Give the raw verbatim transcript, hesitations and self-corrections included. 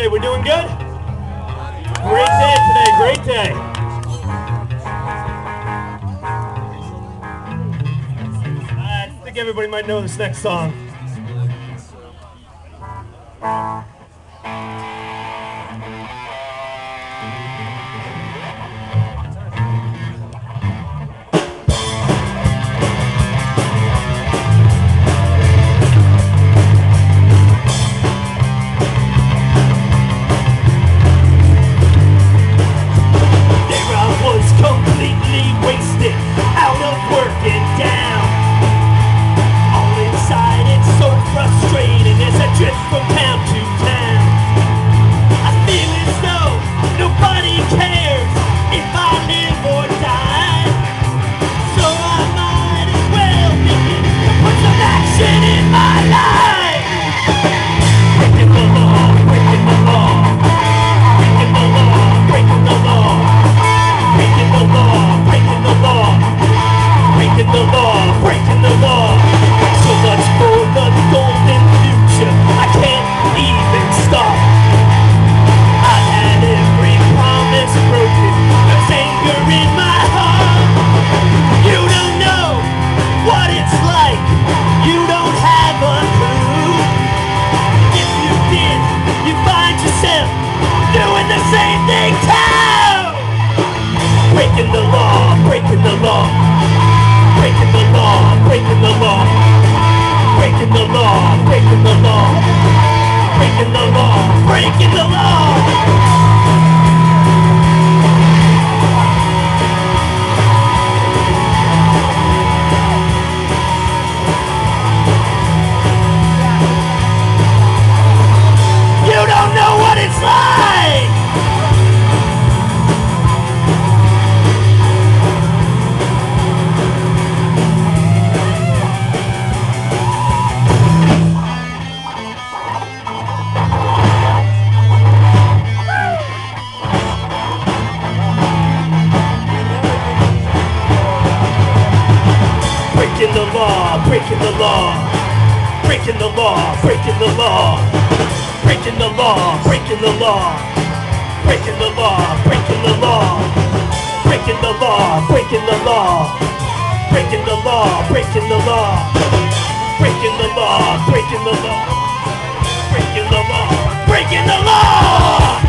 today? We're doing good? Great day today, great day. I think everybody might know this next song. Breaking the law, breaking the law, breaking the law, breaking the law, breaking the law, breaking the law, breaking the law, breaking the law. You don't know what it's like. Breaking the law, breaking the law, breaking the law, breaking the law, breaking the law, breaking the law, breaking the law, breaking the law, breaking the law, breaking the law, breaking the law, breaking the law, breaking the law, breaking the law, breaking the law, breaking the law.